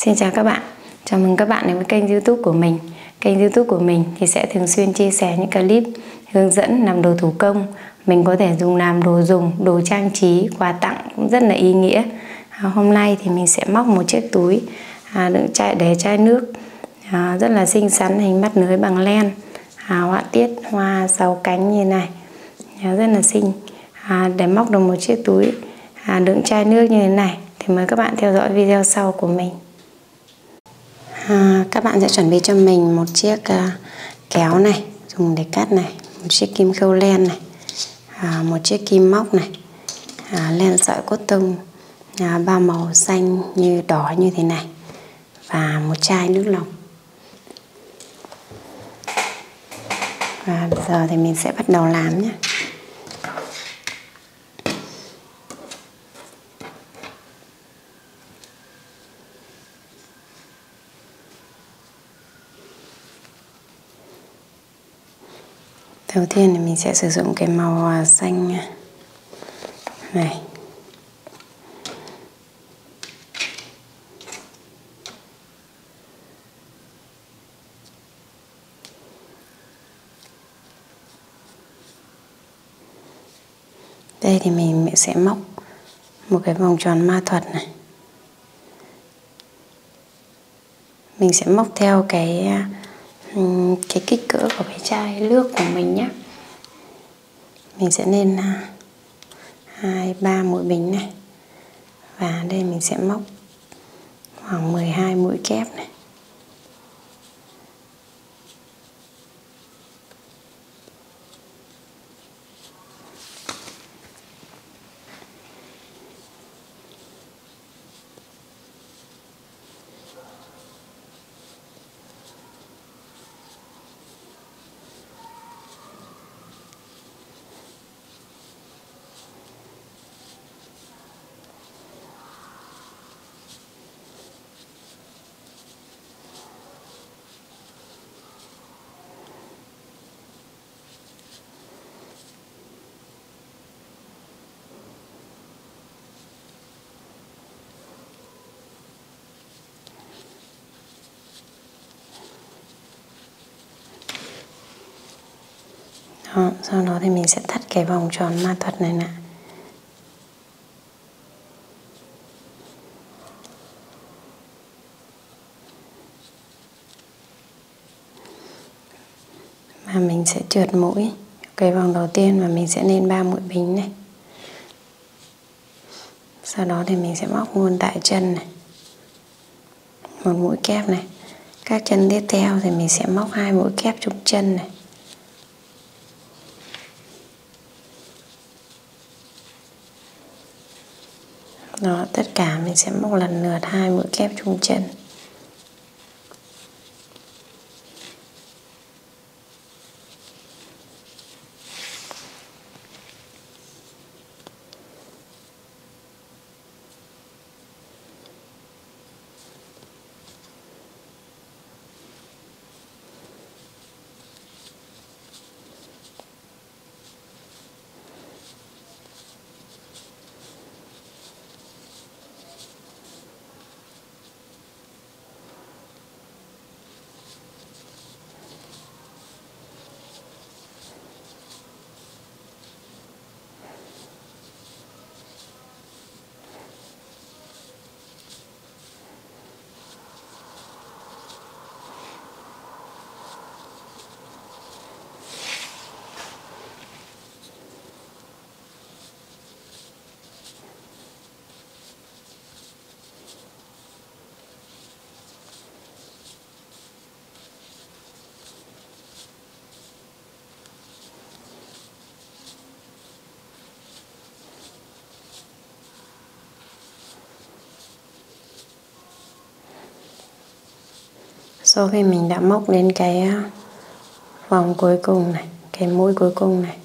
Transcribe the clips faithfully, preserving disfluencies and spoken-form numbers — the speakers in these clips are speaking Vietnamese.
Xin chào các bạn, chào mừng các bạn đến với kênh YouTube của mình. Kênh YouTube của mình thì sẽ thường xuyên chia sẻ những clip hướng dẫn làm đồ thủ công. Mình có thể dùng làm đồ dùng, đồ trang trí, quà tặng cũng rất là ý nghĩa. À, hôm nay thì mình sẽ móc một chiếc túi à, đựng chai để chai nước à, rất là xinh xắn, hình mắt nới bằng len, à, họa tiết hoa sáu cánh như này, à, rất là xinh. À, để móc được một chiếc túi à, đựng chai nước như thế này thì mời các bạn theo dõi video sau của mình. À, các bạn sẽ chuẩn bị cho mình một chiếc uh, kéo này dùng để cắt này, một chiếc kim khâu len này, à, một chiếc kim móc này, à, len sợi cốt tông à, ba màu xanh như đỏ như thế này, và một chai nước lọc. Và bây giờ thì mình sẽ bắt đầu làm nhé. Đầu tiên thì mình sẽ sử dụng cái màu xanh này. Đây thì mình sẽ móc một cái vòng tròn ma thuật này. Mình sẽ móc theo cái cái kích cỡ của cái chai nước của mình nhé. Mình sẽ lên hai ba mũi bình này, và đây mình sẽ móc khoảng mười hai mũi kép này. Đó, sau đó thì mình sẽ thắt cái vòng tròn ma thuật này nè. Và mình sẽ trượt mũi cái vòng đầu tiên, và mình sẽ lên ba mũi bính này. Sau đó thì mình sẽ móc luôn tại chân này một mũi kép này. Các chân tiếp theo thì mình sẽ móc hai mũi kép trục chân này. Đó, tất cả mình sẽ móc lần lượt hai mũi kép trùng chân. Sau khi mình đã móc đến cái vòng cuối cùng này, cái mũi cuối cùng này,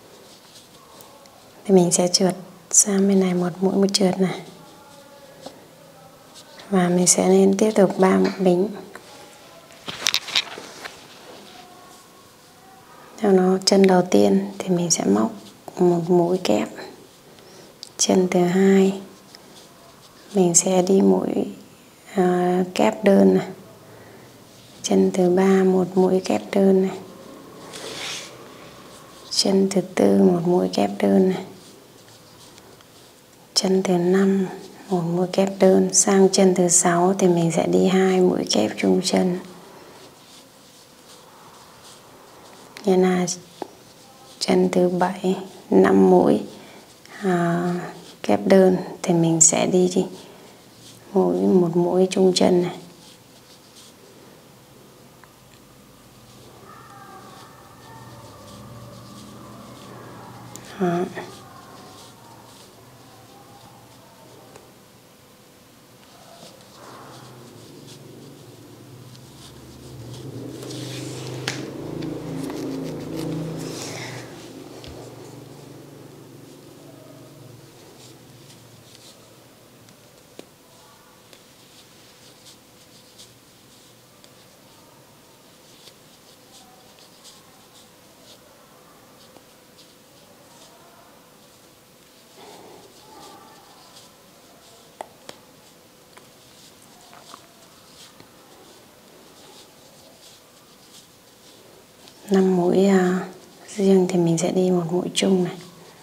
thì mình sẽ trượt sang bên này một mũi một trượt này, và mình sẽ lên tiếp tục ba mũi bính. Theo nó chân đầu tiên thì mình sẽ móc một mũi kép. Chân thứ hai mình sẽ đi mũi à, kép đơn này. Chân thứ ba một mũi kép đơn này. Chân thứ tư một mũi kép đơn này. Chân thứ năm một mũi kép đơn. Sang chân thứ sáu thì mình sẽ đi hai mũi kép trung chân. Như là chân thứ bảy năm mũi à, kép đơn thì mình sẽ đi đi mỗi một mũi trung chân này. Đó. năm mũi uh, riêng thì mình sẽ đi một mũi chung này.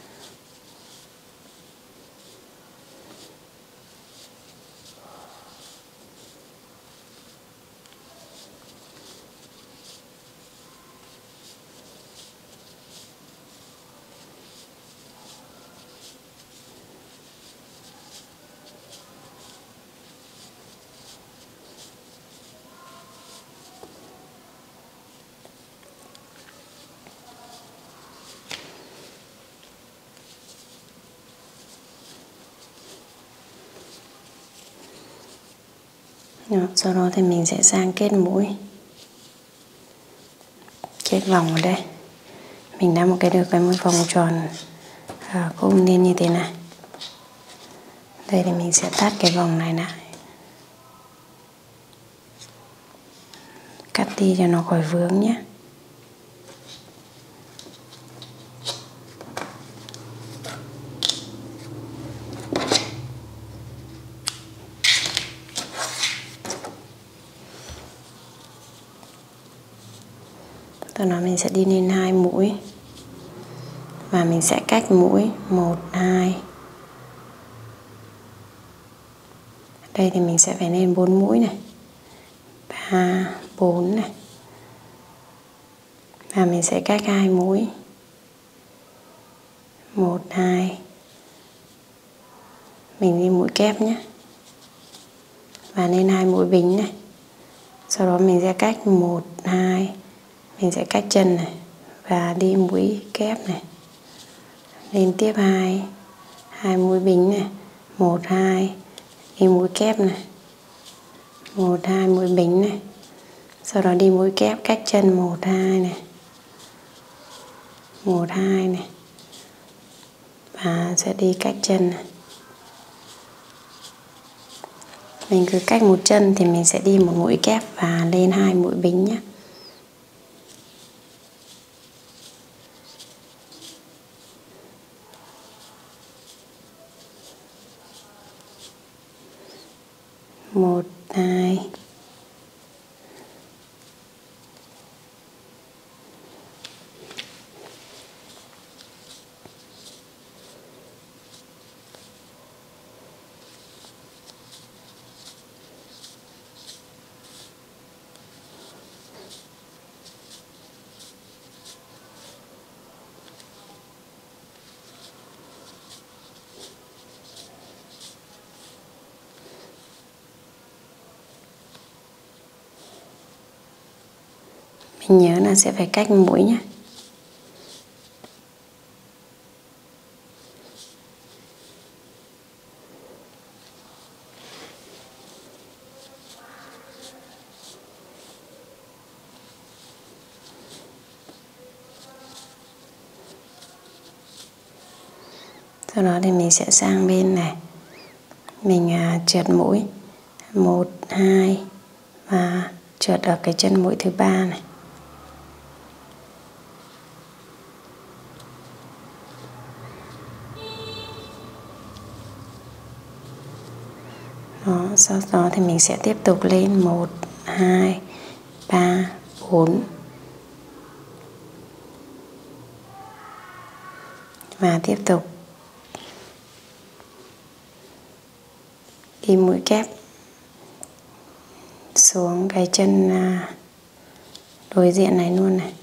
Đó, sau đó thì mình sẽ sang kết mũi, kết vòng ở đây. Mình đã một cái được cái một vòng tròn à, cung lên như thế này. Đây thì mình sẽ tắt cái vòng này lại, cắt đi cho nó khỏi vướng nhé. Sau đó mình sẽ đi lên hai mũi và mình sẽ cách mũi một hai. Đây thì mình sẽ phải lên bốn mũi này, ba bốn này, và mình sẽ cách hai mũi, một hai. Mình đi mũi kép nhé, và lên hai mũi bính này. Sau đó mình sẽ cách một hai, mình sẽ cách chân này và đi mũi kép này, lên tiếp hai, hai mũi bính này, một hai, đi mũi kép này, một hai mũi bính này. Sau đó đi mũi kép cách chân một hai này, một hai này, và sẽ đi cách chân này. Mình cứ cách một chân thì mình sẽ đi một mũi kép và lên hai mũi bính nhé. Một hai, mình nhớ là sẽ phải cách mũi nhé. Sau đó thì mình sẽ sang bên này, mình à, trượt mũi một hai và trượt ở cái chân mũi thứ ba này. Đó, Sau đó thì mình sẽ tiếp tục lên một, hai, ba, bốn. Và tiếp tục đi mũi kép xuống cái chân đối diện này luôn này.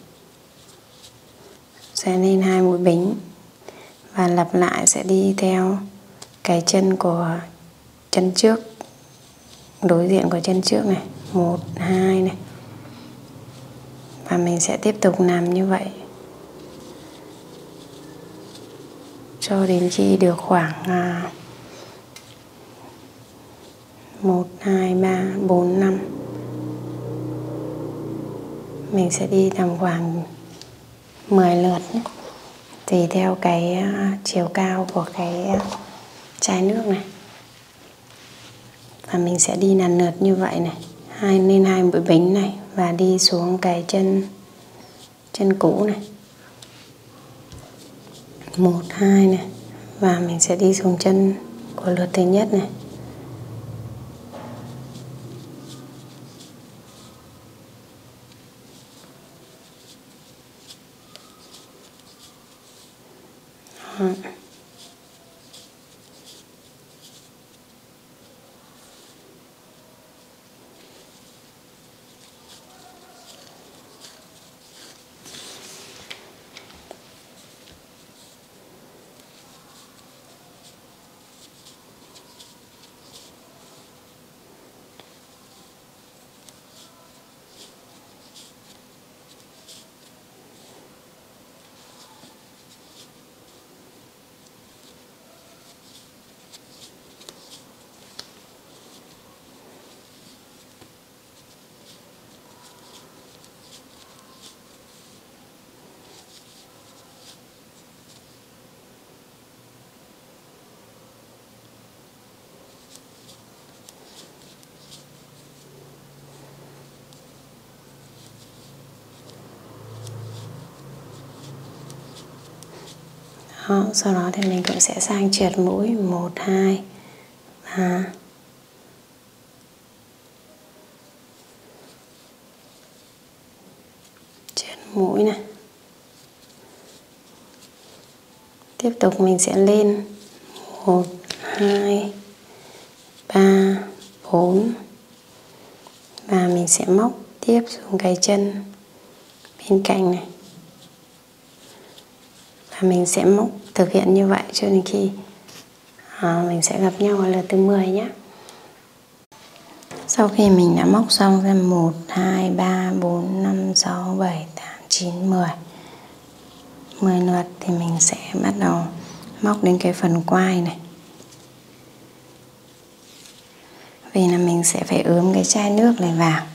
Sẽ lên hai mũi bính và lặp lại sẽ đi theo cái chân của chân trước, đối diện của chân trước này, một, hai này. Và mình sẽ tiếp tục làm như vậy cho đến khi được khoảng một, hai, ba, bốn, năm. Mình sẽ đi tầm khoảng mười lượt nhé, tùy theo cái chiều cao của cái chai nước này. Và mình sẽ đi lần lượt như vậy này, hai lên hai mũi bính này và đi xuống cái chân chân cũ này, một, hai này, và mình sẽ đi xuống chân của lượt thứ nhất này. Đó. Đó, sau đó thì mình cũng sẽ sang trượt mũi một, hai, ba. Trượt mũi này. Tiếp tục mình sẽ lên một, hai, ba, bốn. Và mình sẽ móc tiếp xuống cái chân bên cạnh này. Và mình sẽ móc thực hiện như vậy cho đến khi à, mình sẽ gặp nhau ở lượt thứ mười nhé. Sau khi mình đã móc xong ra một, hai, ba, bốn, năm, sáu, bảy, tám, chín, mười. mười lượt thì mình sẽ bắt đầu móc đến cái phần quai này. Vì là mình sẽ phải ướm cái chai nước này vào.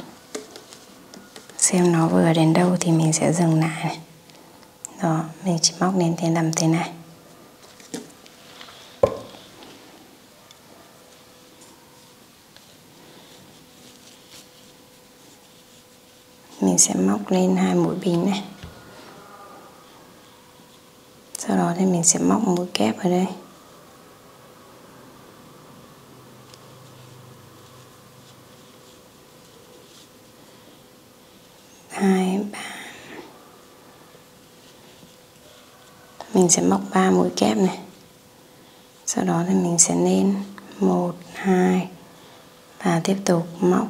Xem nó vừa đến đâu thì mình sẽ dừng lại này. Đó, mình chỉ móc đến thế nằm thế này. Mình sẽ móc lên hai mũi bính này. Sau đó thì mình sẽ móc mũi kép ở đây. Hai, ba. Mình sẽ móc ba mũi kép này. Sau đó thì mình sẽ lên một, hai và tiếp tục móc.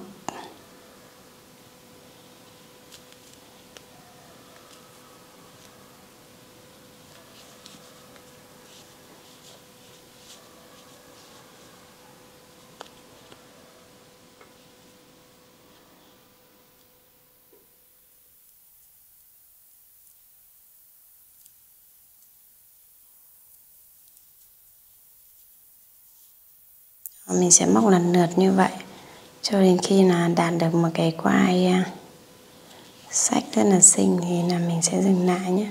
Mình sẽ móc lần lượt như vậy cho đến khi là đạt được một cái quai sách rất là xinh thì là mình sẽ dừng lại nhé.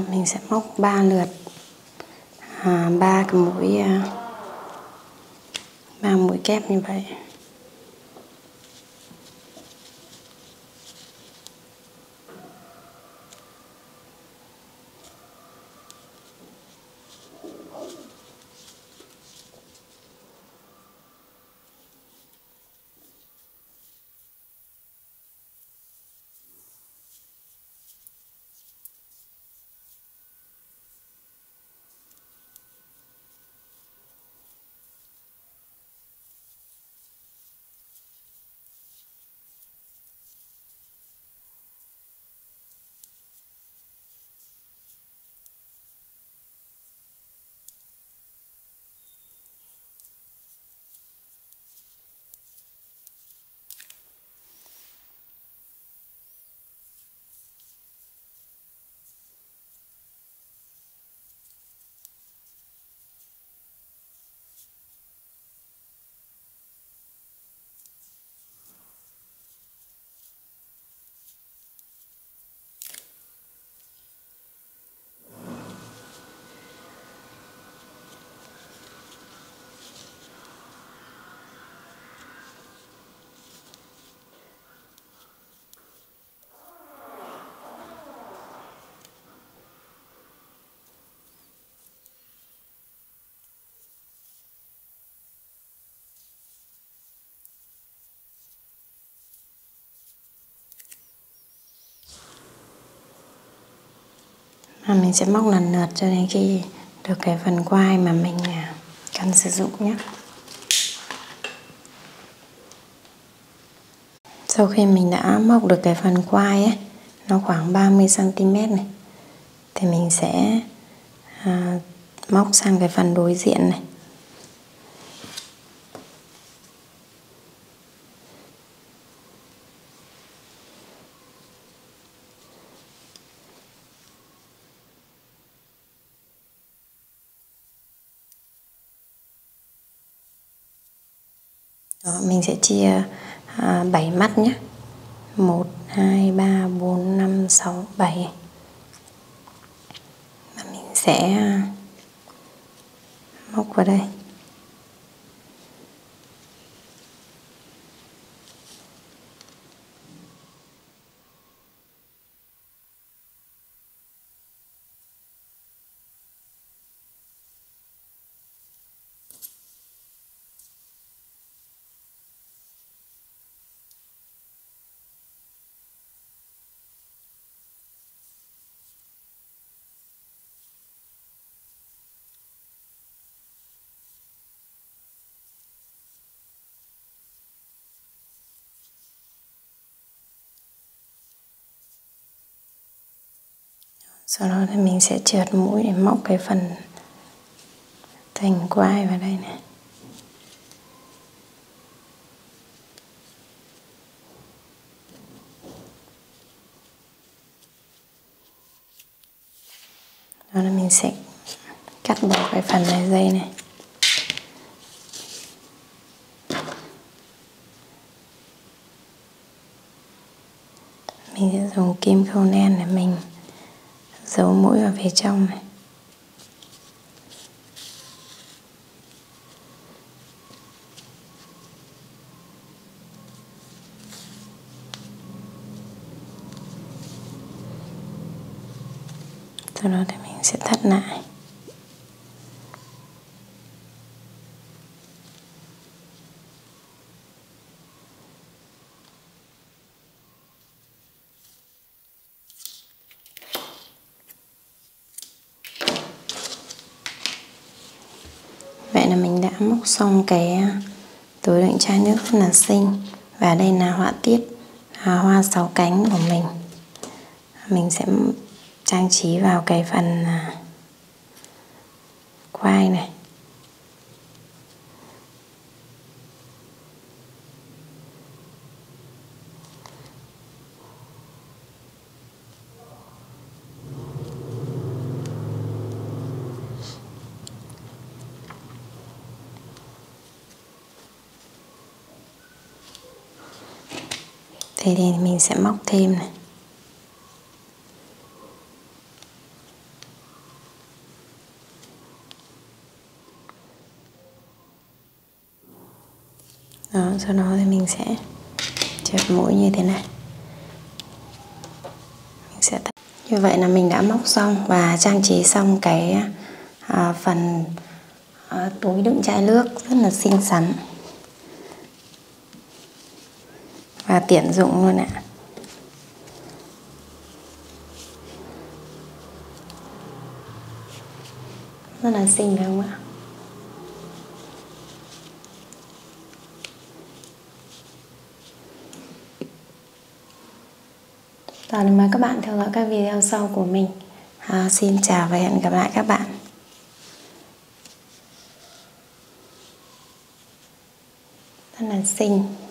mình sẽ móc ba lượt, à, ba cái mũi ba mũi kép như vậy. Và mình sẽ móc lần lượt cho đến khi được cái phần quai mà mình cần sử dụng nhé. Sau khi mình đã móc được cái phần quai ấy, nó khoảng ba mươi xăng ti mét này, thì mình sẽ à, móc sang cái phần đối diện này. Đó, mình sẽ chia à, bảy mắt nhé. một, hai, ba, bốn, năm, sáu, bảy. Và mình sẽ móc vào đây. Sau đó thì mình sẽ trượt mũi để móc cái phần thành quai vào đây này. Đó là mình sẽ cắt bỏ cái phần này dây này. Mình sẽ dùng kim khâu len để mình giấu mũi vào phía trong này. Sau đó thì mình sẽ thắt lại. Vậy là mình đã móc xong cái túi đựng chai nước rất là xinh. Và đây là họa tiết hoa sáu cánh của mình. Mình sẽ trang trí vào cái phần quai này. Thế thì mình sẽ móc thêm này. Đó, sau đó thì mình sẽ chẹp mũi như thế này. Mình sẽ như vậy là mình đã móc xong và trang trí xong cái à, phần à, túi đựng chai nước rất là xinh xắn và tiện dụng luôn ạ. Rất là xinh phải không ạ? Rồi, mời các bạn theo dõi các video sau của mình. À, xin chào và hẹn gặp lại các bạn. Rất là xinh.